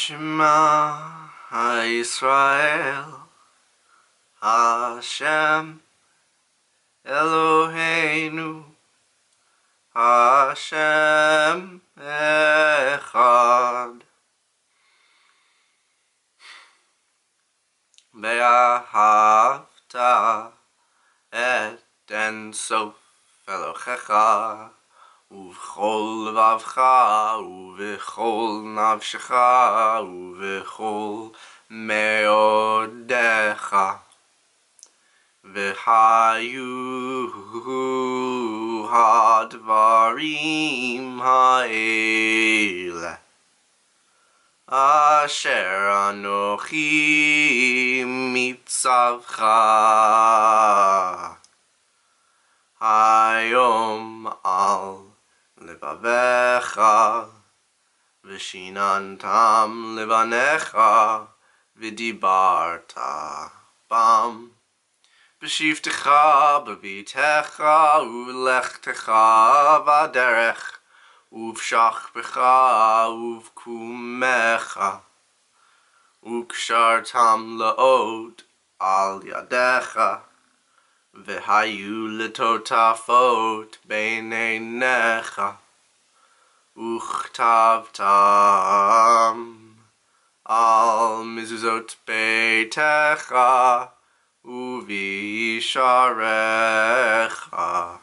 Shema Yisrael Hashem Eloheinu Hashem Echad Vahafta et En Sof Elohecha Uv'chol vavcha, uv'chol nafshecha, uv'chol meodecha, v'hayu hadvarim ha'ele, asher anochi mitzavcha, hayom al Levavecha Vishinantam Levanecha Vidibarta Bam Vishivtecha Bavitecha Ulechtecha Vaderech Uvshachbecha Uvkumecha Ukshartam Laot Al Yadecha V'hayu letotafot beineinecha Uchtavtam al mizuzot beitecha Uvisharecha